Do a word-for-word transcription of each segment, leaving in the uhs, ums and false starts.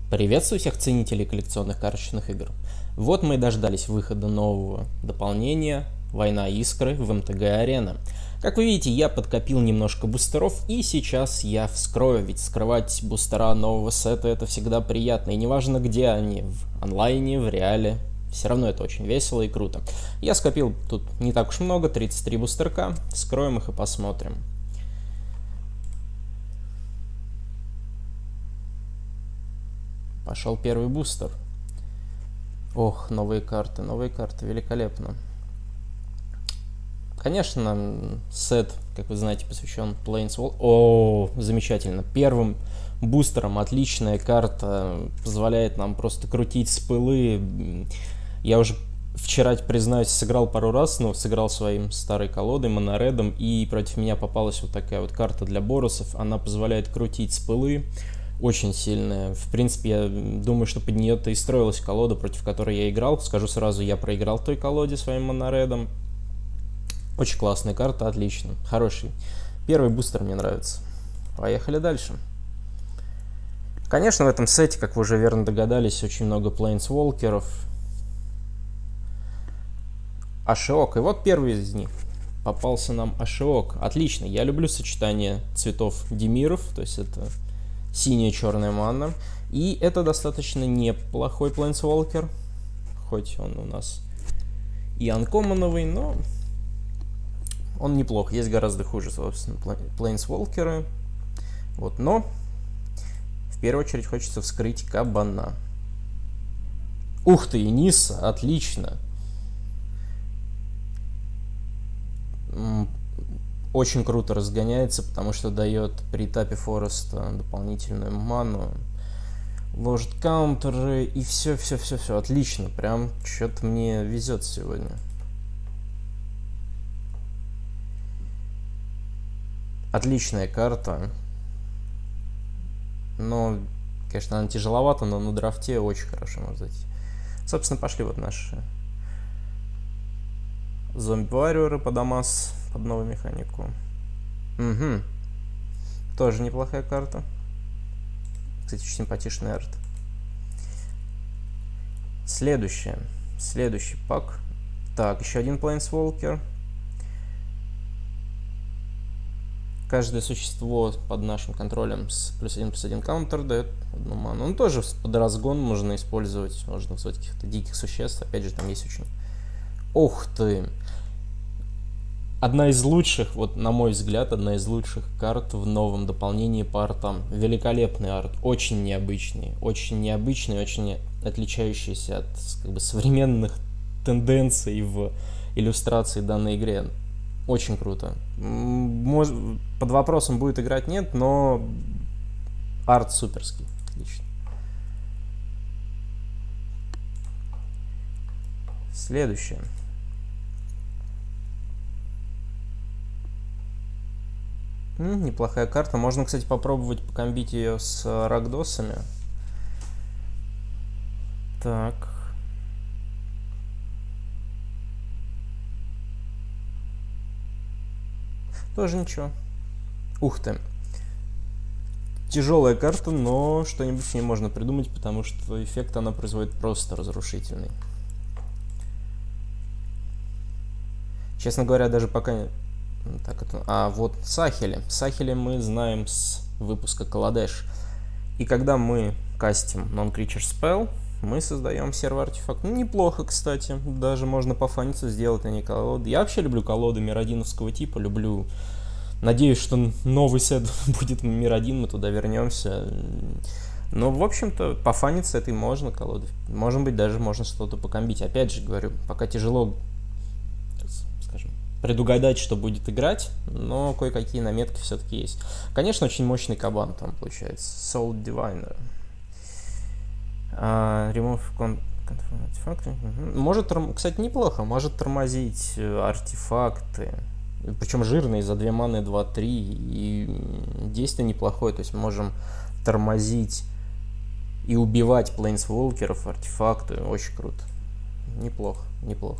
Приветствую всех ценителей коллекционных карточных игр. Вот мы и дождались выхода нового дополнения «Война Искры» в эм тэ гэ Arena. Как вы видите, я подкопил немножко бустеров, и сейчас я вскрою, ведь скрывать бустера нового сета это всегда приятно, и неважно где они, в онлайне, в реале, все равно это очень весело и круто. Я скопил тут не так уж много, тридцать три бустерка, вскроем их и посмотрим. Пошел первый бустер. Ох, новые карты, новые карты, великолепно. Конечно, сет, как вы знаете, посвящен Planeswalker. О, замечательно. Первым бустером отличная карта, позволяет нам просто крутить с пылы. Я уже вчера, признаюсь, сыграл пару раз, но сыграл своим старой колодой, моноредом, и против меня попалась вот такая вот карта для боросов. Она позволяет крутить с пылы. Очень сильная. В принципе, я думаю, что под нее-то и строилась колода, против которой я играл. Скажу сразу, я проиграл в той колоде своим моноредом. Очень классная карта, отлично. Хороший. Первый бустер мне нравится. Поехали дальше. Конечно, в этом сете, как вы уже верно догадались, очень много плейнсволкеров. Ашиок. И вот первый из них. Попался нам Ашиок. Отлично. Я люблю сочетание цветов Димиров. То есть это синяя, черная манна. И это достаточно неплохой плейнсволкер. Хоть он у нас и анкоммоновый, но он неплох. Есть гораздо хуже, собственно, плейнсволкеры. Вот, но в первую очередь хочется вскрыть кабана. Ух ты, Ниса, отлично. Очень круто разгоняется, потому что дает при тапе Фореста дополнительную ману, ложит каунтеры и все, все, все, все отлично. Прям что-то мне везет сегодня. Отличная карта. Но, конечно, она тяжеловата, но на драфте очень хорошо может зайти. Собственно, пошли вот наши зомби-варриоры под Амаз, под новую механику. Угу. Тоже неплохая карта. Кстати, очень симпатичный арт. Следующее. Следующий пак. Так, еще один плейнсволкер. Каждое существо под нашим контролем с плюс один плюс один каунтер дает одну ману. Он тоже под разгон можно использовать. Можно вызвать каких-то диких существ. Опять же, там есть очень... Ух ты! Одна из лучших, вот на мой взгляд, одна из лучших карт в новом дополнении по артам. Великолепный арт, очень необычный, очень необычный, очень отличающийся от как бы современных тенденций в иллюстрации данной игре. Очень круто. Может, под вопросом будет играть, нет, но арт суперский, отлично. Следующее. М, неплохая карта. Можно, кстати, попробовать покомбить ее с рагдосами. Так. Тоже ничего. Ух ты. Тяжелая карта, но что-нибудь с ней можно придумать, потому что эффект она производит просто разрушительный. Честно говоря, даже пока... Так, это... А, вот Сахели. Сахели мы знаем с выпуска Каладеш. И когда мы кастим Non-Creature Spell, мы создаем сервер-артефакт. Ну, неплохо, кстати. Даже можно пофаниться, сделать на ней колоды. Я вообще люблю колоды миродиновского типа. Люблю... Надеюсь, что новый сет будет миродин, мы туда вернемся. Но, в общем-то, пофаниться этой можно колоды. Может быть, даже можно что-то покомбить. Опять же, говорю, пока тяжело... предугадать, что будет играть, но кое-какие наметки все-таки есть. Конечно, очень мощный кабан там получается. Soul Diviner. Uh, remove con артефакты. Uh-huh. Может, кстати, неплохо. Может тормозить артефакты. Причем жирные, за две маны два-три. И действие неплохое. То есть мы можем тормозить и убивать плейнсволкеров, артефакты. Очень круто. Неплохо, неплохо.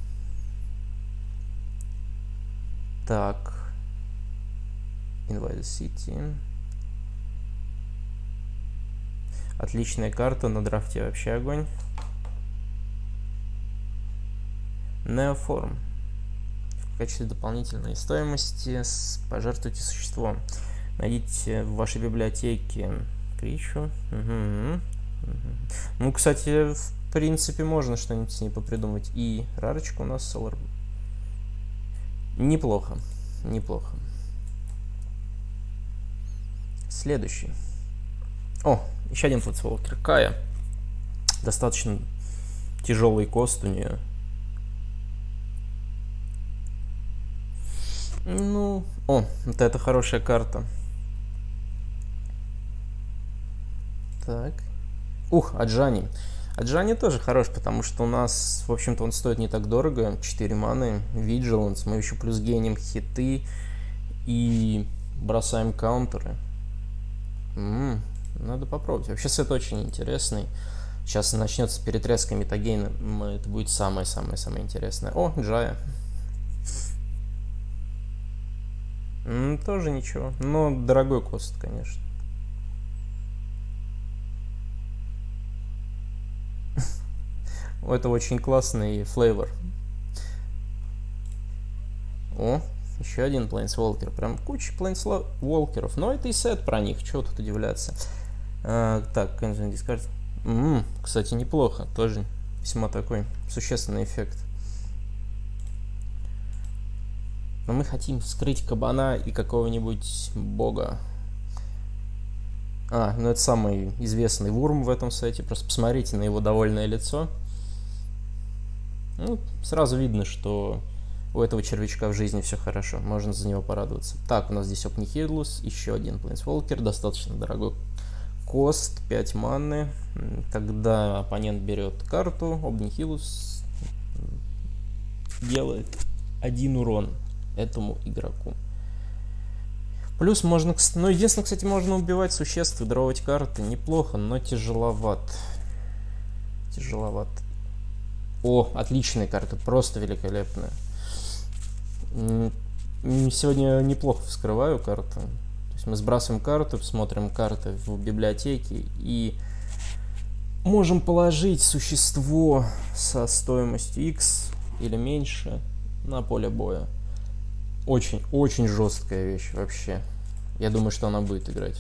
Так, Invade City. Отличная карта, на драфте вообще огонь. Неоформ. В качестве дополнительной стоимости пожертвуйте существом. Найдите в вашей библиотеке кричу. Угу. Угу. Ну, кстати, в принципе, можно что-нибудь с ней попридумать. И рарочка у нас Solar. Неплохо. Неплохо. Следующий. О, еще один Planeswalker. Кая. Достаточно тяжелый кост у нее. Ну, о, вот это хорошая карта. Так. Ух, Аджани. Аджани тоже хорош, потому что у нас, в общем-то, он стоит не так дорого. четыре маны, Vigilance. Мы еще плюс геним хиты и бросаем каунтеры. М-м, надо попробовать. Вообще сет очень интересный. Сейчас начнется перетряска метагейна. Это будет самое-самое-самое интересное. О, Джая. М-м, тоже ничего. Но дорогой кост, конечно. Это очень классный флейвор. О, еще один Planeswalker. Прям куча Planeswalker'ов. Но это и сет про них. Чего тут удивляться. А, так, Consume Discard. М-м, кстати, неплохо. Тоже весьма такой существенный эффект. Но мы хотим вскрыть кабана и какого-нибудь бога. А, ну это самый известный вурм в этом сете. Просто посмотрите на его довольное лицо. Ну, сразу видно, что у этого червячка в жизни все хорошо. Можно за него порадоваться. Так, у нас здесь Обнихилус, еще один Planeswalker, достаточно дорогой кост, пять маны. Когда оппонент берет карту, Обнихилус делает один урон этому игроку. Плюс можно, ну, единственное, кстати, можно убивать существ и дровать карты. Неплохо, но тяжеловат. Тяжеловат. О, отличная карта, просто великолепная. Сегодня неплохо вскрываю карту. То есть мы сбрасываем карту, смотрим карты в библиотеке и можем положить существо со стоимостью X или меньше на поле боя. Очень-очень жесткая вещь вообще. Я думаю, что она будет играть.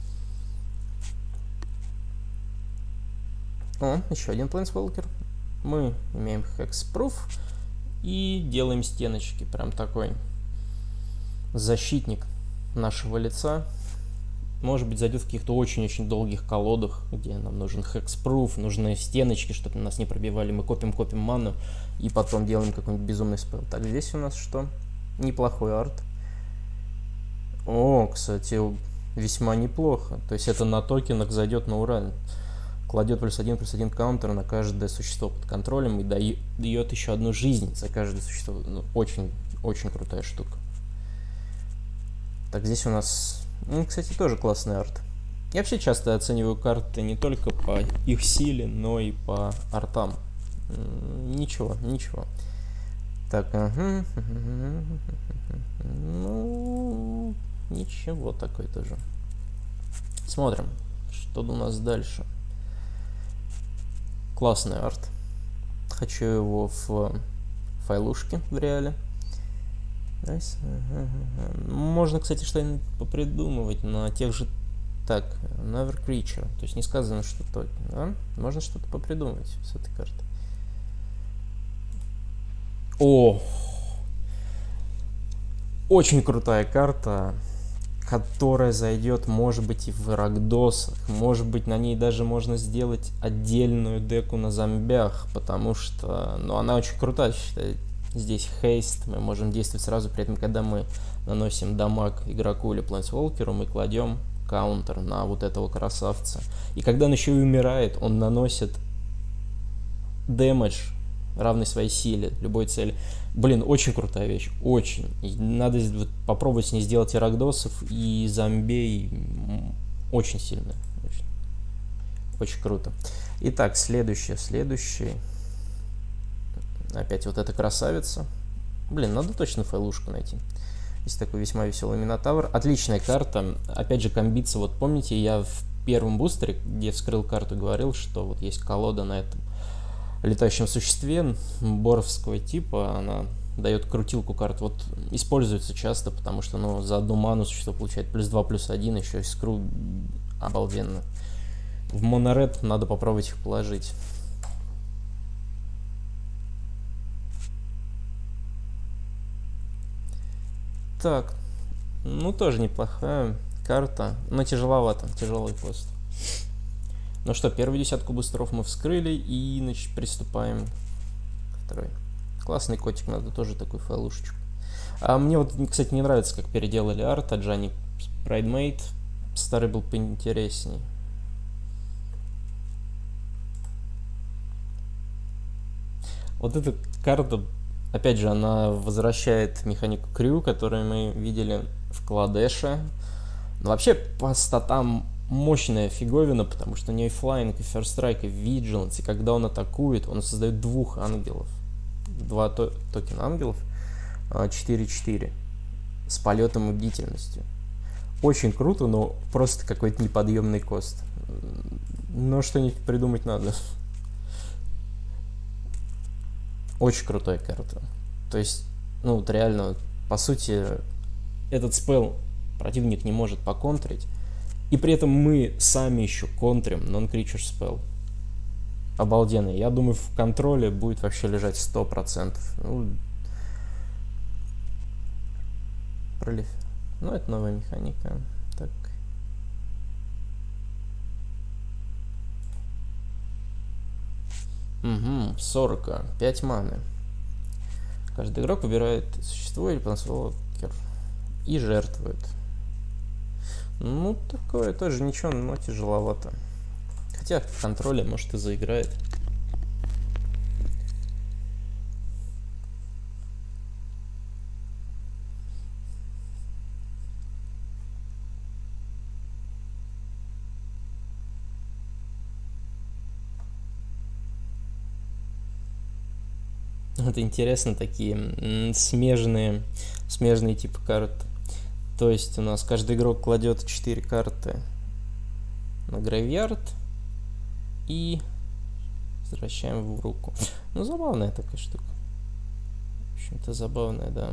О, еще один Planeswalker. Мы имеем Hexproof и делаем стеночки. Прям такой защитник нашего лица. Может быть, зайдет в каких-то очень-очень долгих колодах, где нам нужен Hexproof, нужны стеночки, чтобы нас не пробивали. Мы копим-копим ману и потом делаем какой-нибудь безумный спел. Так, здесь у нас что? Неплохой арт. О, кстати, весьма неплохо. То есть это на токенах зайдет на ура. Кладет плюс один, плюс один каунтер на каждое существо под контролем и дает еще одну жизнь за каждое существо. Ну, очень, очень крутая штука. Так, здесь у нас, ну, кстати, тоже классный арт. Я вообще часто оцениваю карты не только по их силе, но и по артам. Ничего, ничего. Так, ага. Ну, ничего такой тоже. Смотрим, что у нас дальше. Классный арт. Хочу его в файлушке в реале. Можно, кстати, что-нибудь попридумывать на тех же... Так, Never Creature. То есть не сказано, что то... Да? Можно что-то попридумывать с этой картой. О! Очень крутая карта, которая зайдет, может быть, и в рагдосах. Может быть, на ней даже можно сделать отдельную деку на зомбях, потому что, ну, она очень крутая, считаю. Здесь хейст, мы можем действовать сразу, при этом, когда мы наносим дамаг игроку или плейнсволкеру, мы кладем каунтер на вот этого красавца. И когда он еще и умирает, он наносит дэмэдж, равный своей силе, любой цели. Блин, очень крутая вещь, очень. И надо вот попробовать с ней сделать и рагдосов, и зомбей. Очень сильно. Очень, очень круто. Итак, следующее, следующее. Опять вот эта красавица. Блин, надо точно файлушку найти. Есть такой весьма веселый Минотавр. Отличная карта. Опять же, комбиться. Вот помните, я в первом бустере, где вскрыл карту, говорил, что вот есть колода на этом летающем существе боровского типа, она дает крутилку карт. Вот используется часто, потому что, ну, за одну ману существо получает плюс два, плюс один, еще и скру обалденно. В моноред надо попробовать их положить. Так, ну тоже неплохая карта, но тяжеловато, тяжелый пост. Ну что, первую десятку бустеров мы вскрыли и, значит, приступаем к второй. Классный котик, надо тоже такую файлушечку. А мне вот, кстати, не нравится, как переделали арт, а Джани Прайдмейт старый был поинтересней. Вот эта карта, опять же, она возвращает механику крю, которую мы видели в Кладеше. Но вообще по статам мощная фиговина, потому что у нее и флайинг, и ферстрайк, и виджиланс, и когда он атакует, он создает двух ангелов. Два то токена ангелов, четыре четыре, с полетом и бдительностью. Очень круто, но просто какой-то неподъемный кост. Но что-нибудь придумать надо. Очень крутая карта. То есть, ну вот реально, по сути, этот спел противник не может поконтрить. И при этом мы сами еще контрим non-creature spell. Обалденно. Я думаю, в контроле будет вообще лежать сто процентов. Ну, пролив. Ну, это новая механика. Так. Угу, сорок. пять маны. Каждый игрок выбирает существо или плансволкер и жертвует. Ну, такое тоже ничего, но тяжеловато. Хотя в контроле, может, и заиграет. Вот интересно, такие смежные, смежные типы карт. То есть у нас каждый игрок кладет четыре карты на грейвьярд и возвращаем в руку. Ну, забавная такая штука. В общем-то, забавная, да.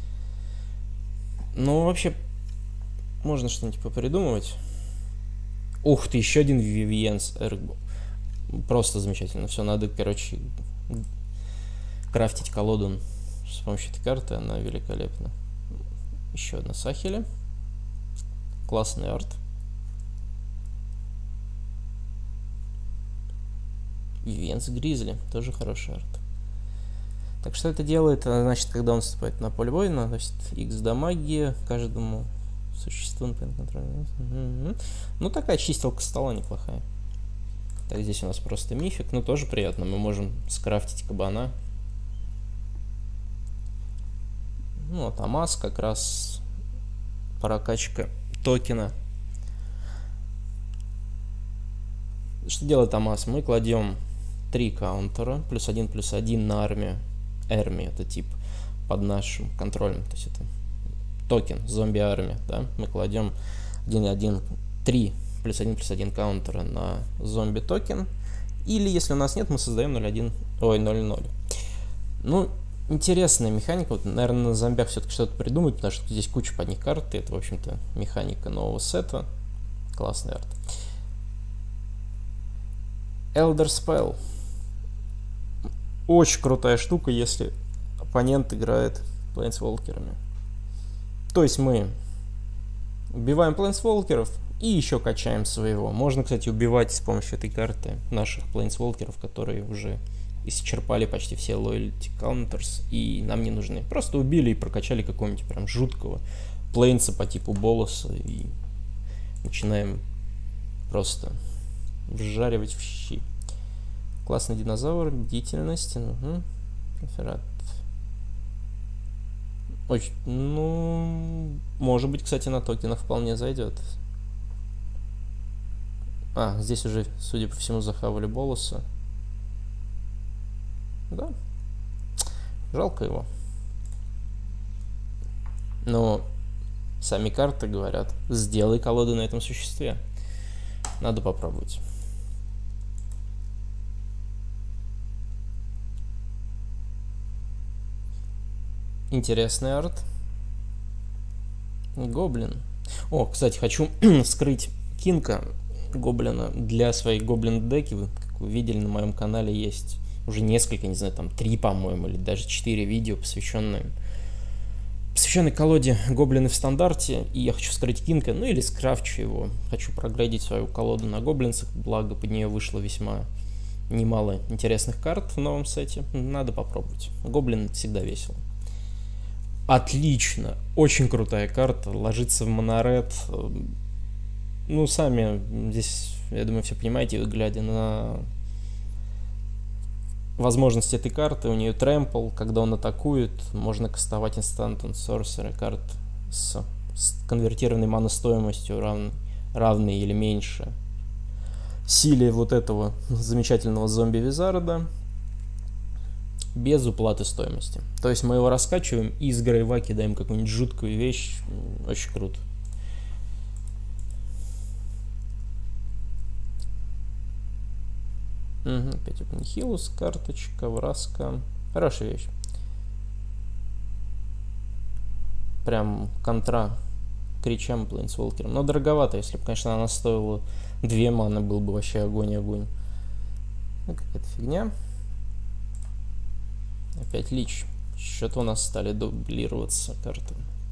Ну, вообще, можно что-нибудь попридумывать. Ух ты, еще один Вивьенс Эргбо. Просто замечательно. Все, надо, короче, крафтить колоду с помощью этой карты. Она великолепна. Еще одна Сахеля. Классный арт. Вивьенс Гризли. Тоже хороший арт. Так что это делает? Значит, когда он вступает на поле боя, наносит X дамаги каждому существу на контроле. Угу. Ну, такая чистилка стола неплохая. Так, здесь у нас просто мифик. Ну, тоже приятно. Мы можем скрафтить кабана. Ну, вот Амаз как раз прокачка токена. Что делает Амаз? Мы кладем три каунтера, плюс один, плюс один на армию. Эрми это тип под нашим контролем. То есть это токен, зомби-армия. Да? Мы кладем один, один, три, плюс один, плюс один каунтера на зомби-токен. Или, если у нас нет, мы создаем ноль один, ой, ноль ноль. Ну, интересная механика. Вот, наверное, на зомбях все-таки что-то придумать, потому что здесь куча под них карт. Это, в общем-то, механика нового сета. Классный арт. Elder Spell. Очень крутая штука, если оппонент играет плейнсволкерами. То есть мы убиваем плейнсволкеров и еще качаем своего. Можно, кстати, убивать с помощью этой карты наших плейнсволкеров, которые уже исчерпали почти все loyalty counters и нам не нужны. Просто убили и прокачали какого-нибудь прям жуткого плейнса по типу Болоса и начинаем просто вжаривать в щи. Классный динозавр, бдительность. Угу. Проферат. Очень, ну, может быть, кстати, на токенах вполне зайдет. А, здесь уже, судя по всему, захавали Болоса. Да. Жалко его. Но сами карты говорят, сделай колоду на этом существе. Надо попробовать. Интересный арт. Гоблин. О, кстати, хочу скрыть Кинка гоблина для своей гоблин деки. Вы, как вы видели, на моем канале есть уже несколько, не знаю, там три, по-моему, или даже четыре видео, посвященные посвященной колоде гоблины в стандарте. И я хочу скрыть Кинка, ну или скрафчу его. Хочу прогрейдить свою колоду на гоблинцах, благо под нее вышло весьма немало интересных карт в новом сете. Надо попробовать. Гоблин всегда весело. Отлично, очень крутая карта, ложится в моноред. Ну, сами здесь, я думаю, все понимаете, глядя на возможности этой карты. У нее тремпл, когда он атакует, можно кастовать Instant and Sorcery карт с, с конвертированной маностоимостью равной, равной или меньше силе вот этого замечательного зомби-визарда, без уплаты стоимости. То есть мы его раскачиваем и из грейва кидаем какую-нибудь жуткую вещь. Очень круто. Угу, опять Нихилус, карточка, Враска. Хорошая вещь. Прям контра кричам Плейнсволкером. Но дороговато, если бы, конечно, она стоила две маны, был бы вообще огонь-огонь. Ну, какая-то фигня. Опять лич. Что-то у нас стали дублироваться карты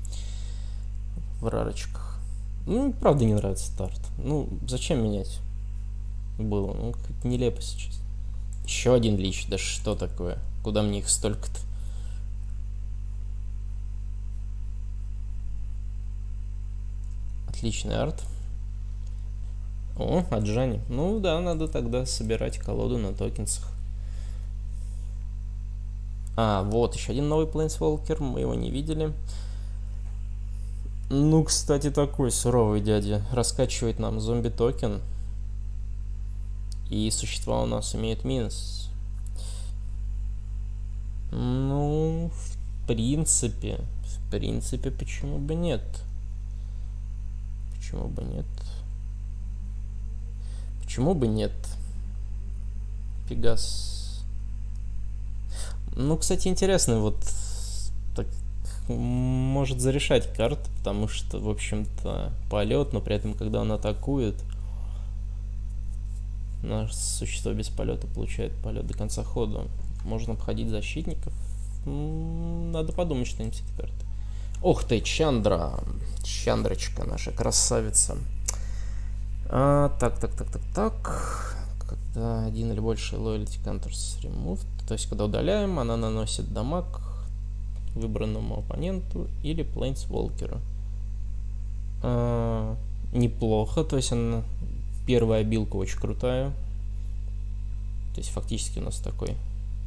в рарочках. Ну, правда, не нравится старт. Ну, зачем менять было? Ну, как-то нелепо сейчас. Еще один лич. Да что такое? Куда мне их столько-то? Отличный арт. О, Аджани. Ну да, надо тогда собирать колоду на токенсах. А, вот еще один новый Плейнсволкер, мы его не видели. Ну, кстати, такой суровый дядя. Раскачивает нам зомби-токен. И существа у нас имеют минус. Ну, в принципе, в принципе, почему бы нет? Почему бы нет? Почему бы нет? Пегас. Ну, кстати, интересно, вот так, может зарешать карту, потому что, в общем-то, полет, но при этом, когда он атакует, наше существо без полета получает полет до конца хода. Можно обходить защитников. Надо подумать что-нибудь с этой карты. Ох ты, Чандра. Чандрочка наша красавица. А, так, так, так, так, так. Когда один или больше loyalty counters removed, то есть когда удаляем, она наносит дамаг выбранному оппоненту или плейнсволкеру. А, неплохо, то есть она первая обилка очень крутая. То есть фактически у нас такой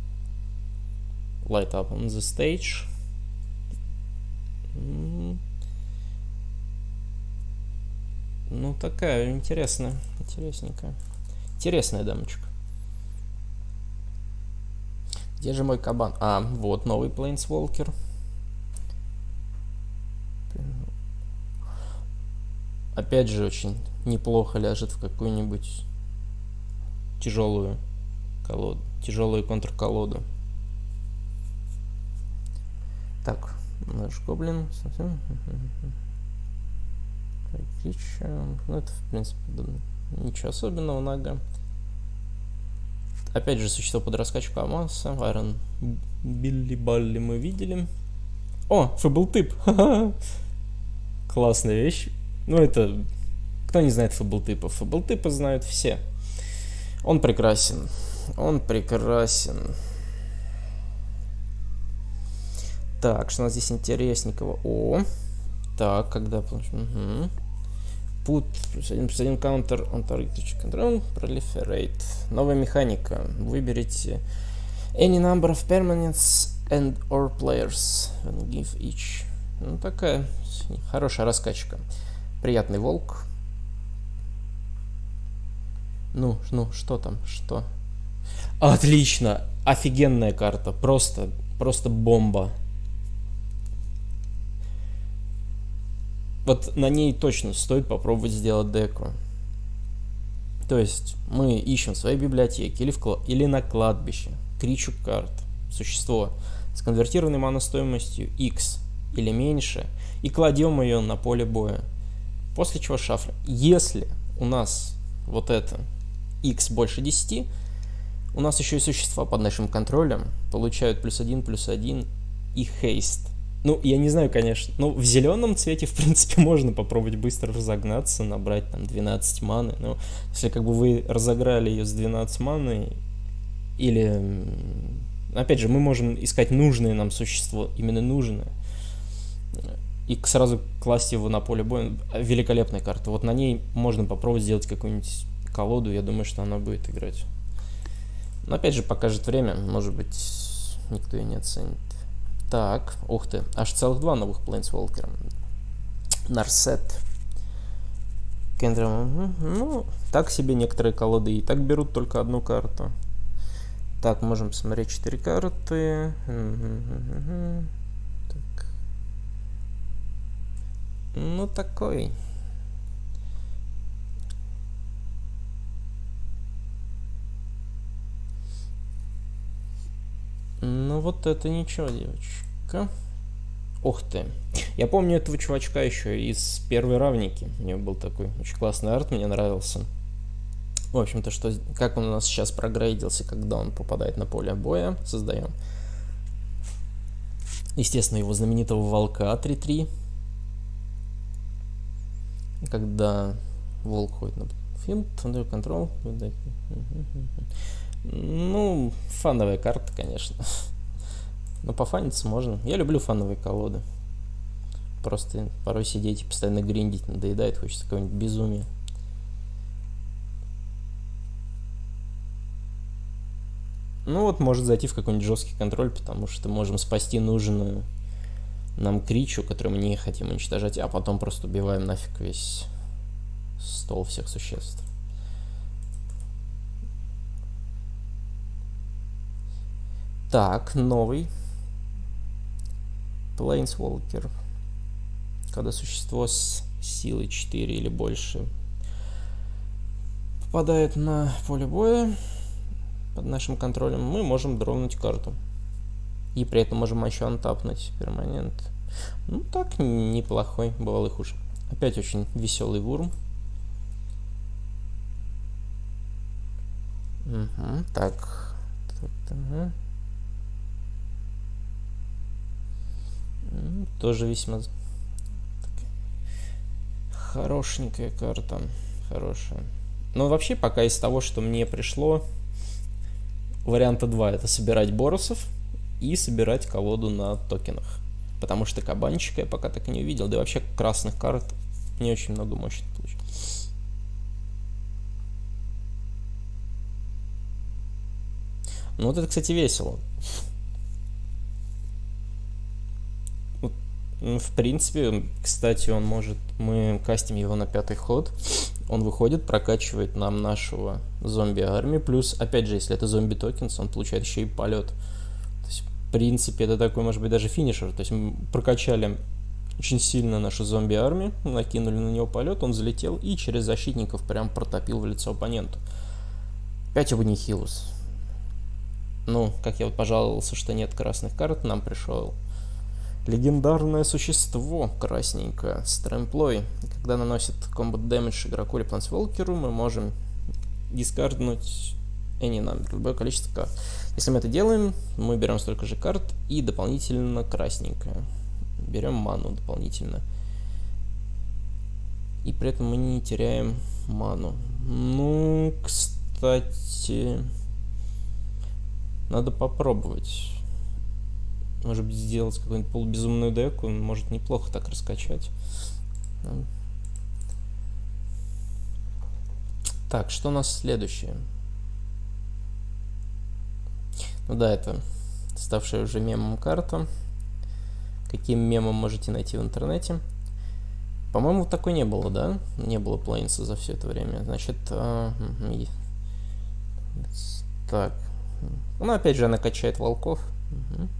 light up on the stage. Ну, такая интересная, интересненькая. Интересная дамочка. Где же мой кабан? А, вот новый Плейнсволкер. Опять же, очень неплохо ляжет в какую-нибудь тяжелую колоду, тяжелую контрколоду. Так, наш гоблин. Ну, это, в принципе, ничего особенного, нага. Опять же, существо под раскачку Амаса. Айрон Билли Балли мы видели. О, фэблтип. Классная вещь. Ну, это... Кто не знает фэблтипа? Фэблтипа знают все. Он прекрасен. Он прекрасен. Так, что у нас здесь интересненького? О, так, когда... Угу. Put плюс один плюс один counter on target control, proliferate. Новая механика. Выберите any number of permanents and or players and give each. Ну, такая хорошая раскачка. Приятный волк. Ну, ну, что там, что? Отлично! Офигенная карта. Просто, просто бомба. Вот на ней точно стоит попробовать сделать деку. То есть мы ищем в своей библиотеке или, в кла- или на кладбище кричу карт, существо с конвертированной маностоимостью X или меньше, и кладем ее на поле боя. После чего шафры. Если у нас вот это X больше десяти, у нас еще и существа под нашим контролем получают плюс один, плюс один и хейст. Ну, я не знаю, конечно. Ну, в зеленом цвете, в принципе, можно попробовать быстро разогнаться, набрать там двенадцать маны. Но если как бы вы разыграли ее с двенадцать маны, или... Опять же, мы можем искать нужное нам существо, именно нужное, и сразу класть его на поле боя. Великолепная карта. Вот на ней можно попробовать сделать какую-нибудь колоду, я думаю, что она будет играть. Но опять же, покажет время, может быть, никто ее не оценит. Так, ух ты, аж целых два новых плейнсволкера. Нарсет. Кендрам, ну, так себе некоторые колоды и так берут только одну карту. Так, можем посмотреть четыре карты. Так. Ну, такой. Ну, вот это ничего, девочка. Ух ты. Я помню этого чувачка еще из первой равники. У него был такой очень классный арт, мне нравился. В общем-то, что, как он у нас сейчас прогрейдился, когда он попадает на поле боя. Создаем. Естественно, его знаменитого волка три-три. Когда волк ходит на финт, under control. Ну, фановая карта, конечно. Но пофаниться можно. Я люблю фановые колоды. Просто порой сидеть и постоянно гриндить надоедает, хочется какое-нибудь безумие. Ну вот, может зайти в какой-нибудь жесткий контроль, потому что можем спасти нужную нам кричу, которую мы не хотим уничтожать, а потом просто убиваем нафиг весь стол всех существ. Так, новый Planeswalker. Когда существо с силой четыре или больше попадает на поле боя под нашим контролем, мы можем дропнуть карту. И при этом можем еще антапнуть перманент. Ну так, неплохой, бывало и хуже. Опять очень веселый вурм. Угу, так. Угу. Тоже весьма хорошенькая карта. Хорошая. Но вообще пока из того, что мне пришло, варианта два — это собирать борусов и собирать колоду на токенах. Потому что кабанчика я пока так и не увидел. Да и вообще красных карт не очень много мощных получил. Ну вот это, кстати, весело. В принципе, кстати, он может... Мы кастим его на пятый ход. Он выходит, прокачивает нам нашего зомби-армию. Плюс, опять же, если это зомби-токенс, он получает еще и полет. То есть, в принципе, это такой, может быть, даже финишер. То есть мы прокачали очень сильно нашу зомби-армию, накинули на него полет, он залетел и через защитников прям протопил в лицо оппоненту. пять Нихилус. Ну, как я вот пожаловался, что нет красных карт, нам пришел легендарное существо красненькое, Стремплой. Когда наносит комбат дэмэдж игроку или плейнсволкеру, мы можем дискарднуть any number, любое количество карт. Если мы это делаем, мы берем столько же карт и дополнительно красненькое. Берем ману дополнительно. И при этом мы не теряем ману. Ну, кстати, надо попробовать. Может быть, сделать какую-нибудь полубезумную деку, может неплохо так раскачать. Так, что у нас следующее? Ну да, это ставшая уже мемом карта. Каким мемом можете найти в интернете? По-моему, такой не было, да? Не было плейнса за все это время. Значит, а... так. Ну, опять же, она качает волков. Угу.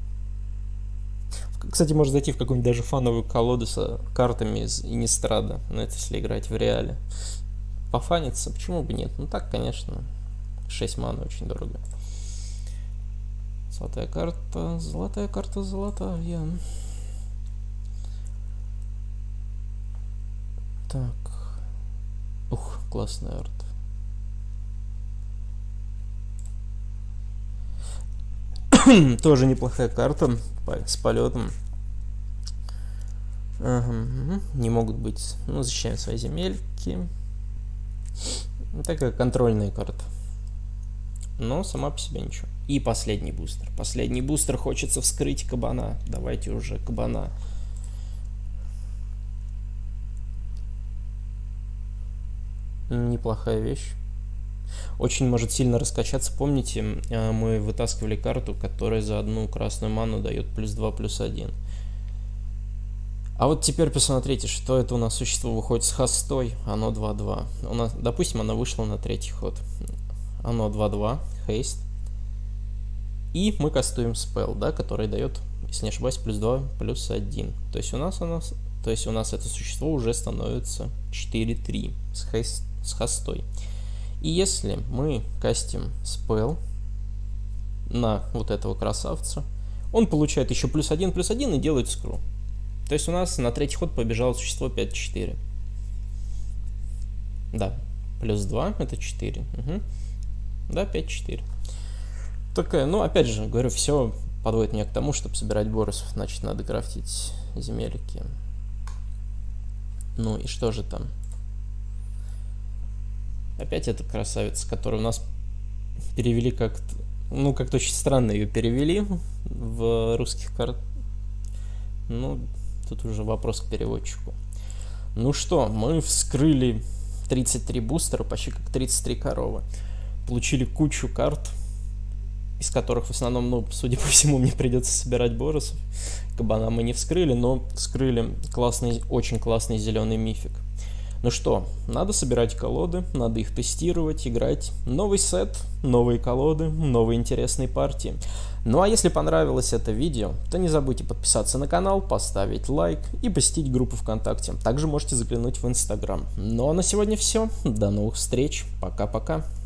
Кстати, можно зайти в какую-нибудь даже фановую колоду с картами из Иннистрада. Но это если играть в реале. пофаниться, почему бы нет? Ну так, конечно, шесть маны очень дорого. Золотая карта, золотая карта, золотая. Так. Ух, классный арт. Тоже неплохая карта с полетом. Ага, не могут быть. Ну, защищаем свои земельки. Такая контрольная карта. Но сама по себе ничего. И последний бустер. Последний бустер, хочется вскрыть кабана. Давайте уже кабана. Неплохая вещь. Очень может сильно раскачаться. Помните, мы вытаскивали карту, которая за одну красную ману дает плюс два, плюс один. А вот теперь посмотрите, что это у нас существо выходит с хостой. Оно два-два. У нас, допустим, она вышла на третий ход. Оно два-два, хейст. И мы кастуем спелл, да, который дает, если не ошибаюсь, плюс два, плюс один. То есть у нас, у нас, то есть у нас это существо уже становится четыре-три с, хейст, с хостой. И если мы кастим спелл на вот этого красавца, он получает еще плюс один, плюс один и делает скру. То есть у нас на третий ход побежало существо пять-четыре. Да, плюс два это четыре. Угу. Да, пять-четыре. Такая, ну, опять же, говорю, все подводит меня к тому, чтобы собирать боросов, значит, надо крафтить земельки. Ну и что же там? Опять эта красавица, которую у нас перевели как-то, ну, как-то очень странно ее перевели в русских карт. Ну, тут уже вопрос к переводчику. Ну что, мы вскрыли тридцать три бустера, почти как тридцать три коровы. Получили кучу карт, из которых в основном, ну, судя по всему, мне придется собирать боросов. Кабана мы не вскрыли, но вскрыли классный, очень классный зеленый мифик. Ну что, надо собирать колоды, надо их тестировать, играть. Новый сет, новые колоды, новые интересные партии. Ну а если понравилось это видео, то не забудьте подписаться на канал, поставить лайк и посетить группу ВКонтакте. Также можете заглянуть в Инстаграм. Ну а на сегодня все. До новых встреч. Пока-пока.